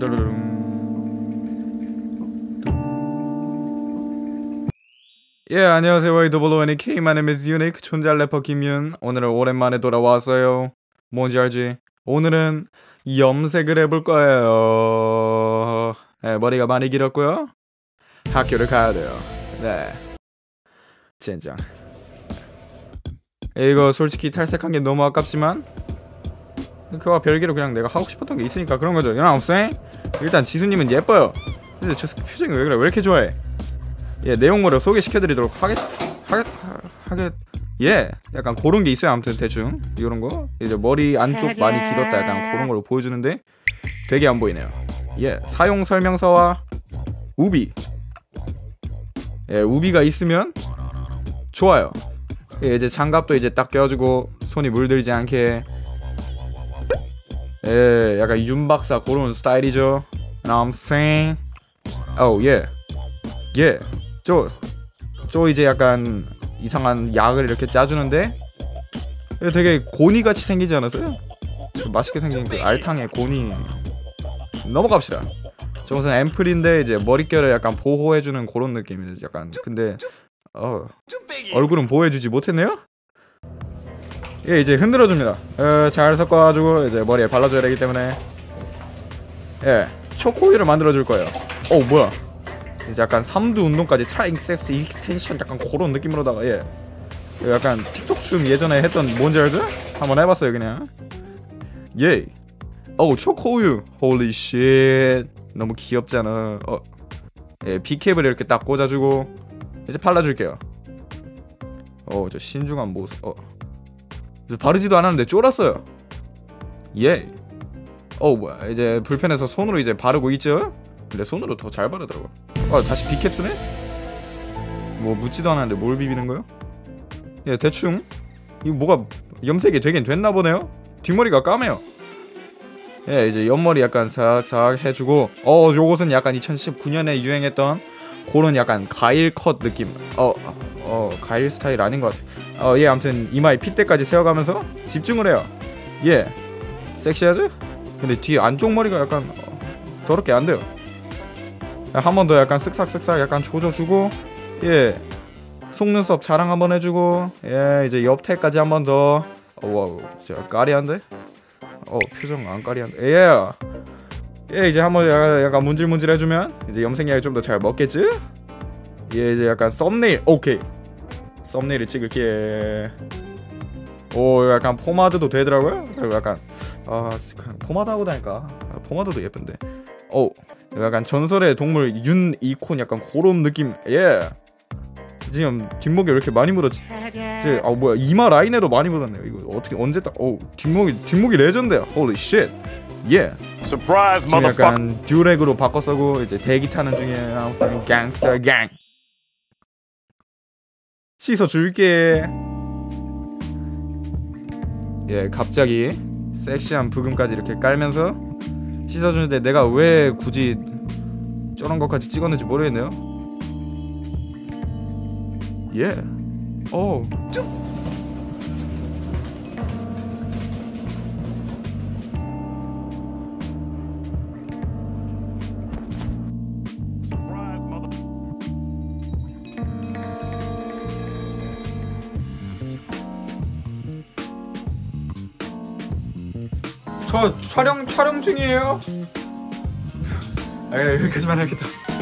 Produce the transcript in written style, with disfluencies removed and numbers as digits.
예, 안녕하세요. YWNK. My name is Unique. 존잘 래퍼 김윤. 오늘은 오랜만에 돌아왔어요. 뭔지 알지? 오늘은 염색을 해볼 거예요. 네, 머리가 많이 길었고요. 학교를 가야 돼요. 네, 젠장. 이거 솔직히 탈색한 게 너무 아깝지만 그와 별개로 그냥 내가 하고 싶었던 게 있으니까 그런 거죠. You know what I'm saying? 일단 지수님은 예뻐요. 근데 저 표정이 왜 그래? 왜 이렇게 좋아해? 예, 내용물을 소개시켜드리도록 예, 약간 그런 게 있어요. 아무튼 대충 이런 거 이제 머리 안쪽 많이 길었다 약간 그런 걸로 보여주는데 되게 안 보이네요. 예, 사용 설명서와 우비. 예, 우비가 있으면 좋아요. 예, 이제 장갑도 이제 딱 껴주고 손이 물들지 않게. 예, 약간 윤박사 그런 스타일이죠. You know what I'm saying? Oh yeah, yeah. 저 이제 약간 이상한 약을 이렇게 짜주는데 되게 고니같이 생기지 않았어요? 맛있게 생긴 그 알탕의 고니. 넘어갑시다. 저 무슨 앰플인데 이제 머릿결을 약간 보호해주는 그런 느낌이죠. 약간 근데 얼굴은 보호해주지 못했네요? 예, 이제 흔들어줍니다. 잘 섞어가지고 이제 머리에 발라줘야 되기 때문에 예, 초코우유를 만들어줄 거예요. 뭐야, 이제 약간 삼두 운동까지 트라이셉스 익스텐션 약간 그런 느낌으로다가 예, 약간 틱톡 춤 예전에 했던 뭔지 알죠? 한번 해봤어요 그냥. 예, 초코우유, 홀리 쉣, 너무 귀엽잖아. 예, 비캡을 이렇게 딱 꽂아주고 이제 발라줄게요. 저 신중한 모습. 바르지도 않았는데 쫄았어요. 예. 뭐야, 이제 불편해서 손으로 이제 바르고 있죠? 근데 손으로 더 잘 바르더라고. 다시 비캡 쓰네? 뭐 묻지도 않았는데 뭘 비비는 거요? 예, 대충 이거 뭐가 염색이 되긴 됐나 보네요? 뒷머리가 까매요. 예, 이제 옆머리 약간 싹싹 해주고 요것은 약간 2019년에 유행했던 그런 약간 가일 컷 느낌. 가일 스타일 아닌 것 같아. 예, 아무튼 이마에 핏대까지 세워가면서 집중을 해요. 예, 섹시하죠? 근데 뒤 안쪽 머리가 약간 더럽게 안 돼요. 한 번 더 약간 쓱싹쓱싹 약간 조져주고 예, 속눈썹 자랑 한번 해주고 예, 이제 옆태까지 한 번 더. 와우, 진짜 까리한데? 표정 안 까리한데? 예, 이제 한번 약간 문질문질 해주면 이제 염색약이 좀 더 잘 먹겠지? 예, 이제 약간 썸네일. 오케이, 썸네일을 찍을게. 약간 포마드도 되더라고요. 그리고 약간 포마드 하고 다니까 포마드도 예쁜데. 약간 전설의 동물 윤 이콘 약간 그런 느낌. 예, 지금 뒷목이 왜 이렇게 많이 묻었지? 이제 뭐야, 이마 라인에도 많이 묻었네요. 이거 어떻게 언제 딱 뒷목이 레전드야. 홀리 쉣. 예, Surprise, 지금 약간 듀렉으로 바꿔 쓰고 이제 대기 타는 중에 항상 갱스터 갱. 씻어줄게. 예, 갑자기 섹시한 부금까지 이렇게 깔면서 씻어주는데 내가 왜 굳이 저런 것까지 찍었는지 모르겠네요. 예. 저 촬영 중이에요. 여기까지만 해야겠다.